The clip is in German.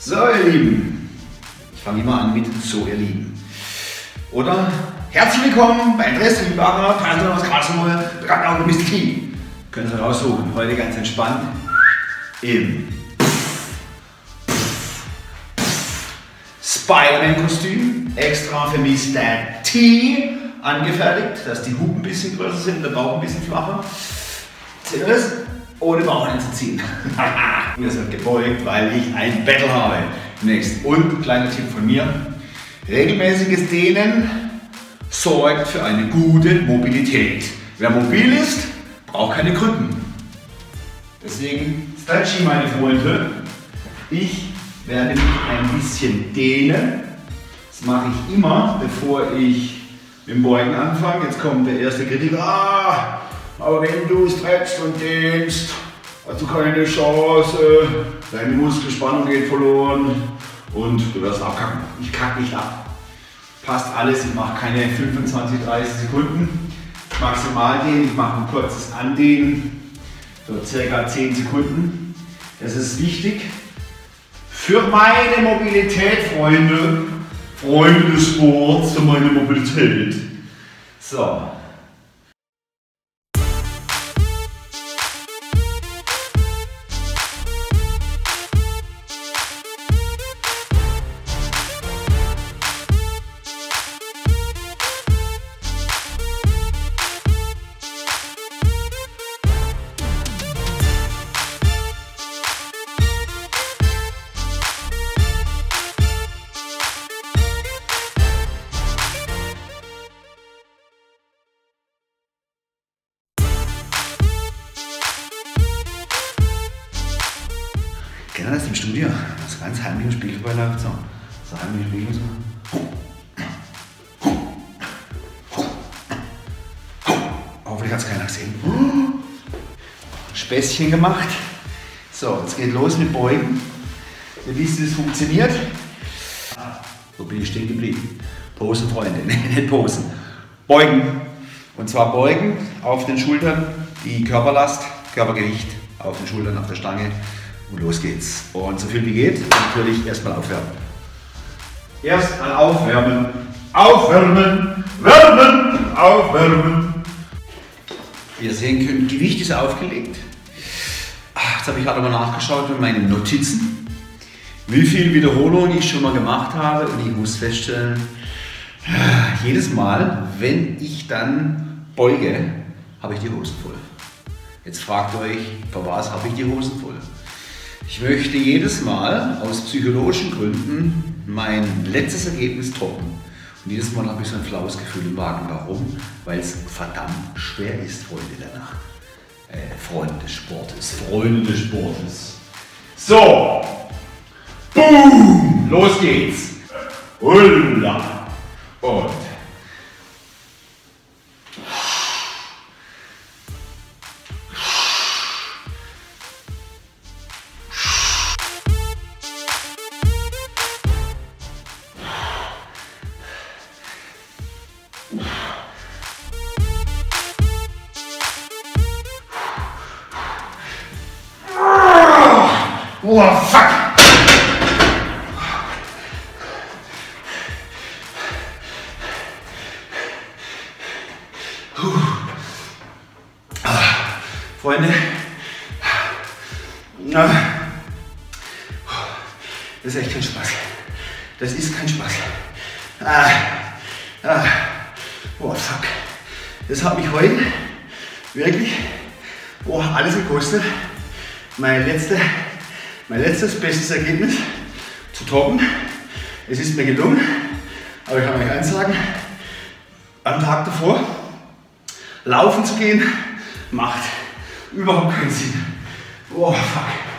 So, ihr Lieben, ich fange immer an mit so, ihr Lieben. Oder herzlich willkommen bei Andreas Riebacher, Personal aus Karlsruhe, bekannt auch Mr. T. Können Sie raussuchen, heute ganz entspannt im Spider-Man-Kostüm, extra für Mr. T angefertigt, dass die Hupen ein bisschen größer sind, der Bauch ein bisschen flacher. Seht ihr das? Ohne Bauch einzuziehen. Das wird gebeugt, weil ich ein Battle habe. Next. Und kleiner Tipp von mir: regelmäßiges Dehnen sorgt für eine gute Mobilität. Wer mobil ist, braucht keine Krücken. Deswegen Stretching, meine Freunde. Ich werde mich ein bisschen dehnen. Das mache ich immer, bevor ich mit dem Beugen anfange. Jetzt kommt der erste Kritiker. Aber wenn du stretchst und dehnst, hast du keine Chance, deine Muskelspannung geht verloren und du wirst abkacken. Ich kacke nicht ab. Passt alles, ich mache keine 25, 30 Sekunden. Maximal dehnen, ich mache ein kurzes Andehnen für ca. 10 Sekunden. Das ist wichtig für meine Mobilität, Freunde. Freunde des Sports, für meine Mobilität. So. Kennt ihr das im Studio? Das ganz heimlich im Spiegel vorbeiläuft. So heimlich im Spiegel so. Hoffentlich hat es keiner gesehen. Späßchen gemacht. So, jetzt geht los mit Beugen. Ihr wisst, wie es funktioniert. Wo bin ich stehen geblieben? Posen, Freunde. Nicht posen. Beugen. Und zwar beugen auf den Schultern, die Körperlast, Körpergewicht auf den Schultern, auf der Stange. Und los geht's. Und so viel wie geht, natürlich erstmal aufwärmen. Erstmal aufwärmen. Aufwärmen. Wärmen. Aufwärmen. Wie ihr sehen könnt, Gewicht ist aufgelegt. Jetzt habe ich gerade mal nachgeschaut mit meinen Notizen, wie viele Wiederholungen ich schon mal gemacht habe. Und ich muss feststellen, jedes Mal, wenn ich dann beuge, habe ich die Hosen voll. Jetzt fragt euch, für was habe ich die Hosen voll? Ich möchte jedes Mal aus psychologischen Gründen mein letztes Ergebnis toppen. Und jedes Mal habe ich so ein flaues Gefühl im Magen. Warum? Weil es verdammt schwer ist, Freunde der Nacht. Freunde des Sportes. Freunde des Sportes. So. Boom. Los geht's. Hulla. Und. Oh, fuck! Freunde, das ist echt kein Spaß. Das ist kein Spaß. Oh, fuck. Das hat mich heute wirklich alles gekostet. Mein letztes bestes Ergebnis zu toppen. Es ist mir gelungen, aber ich kann euch eins sagen: am Tag davor laufen zu gehen, macht überhaupt keinen Sinn. Oh, fuck.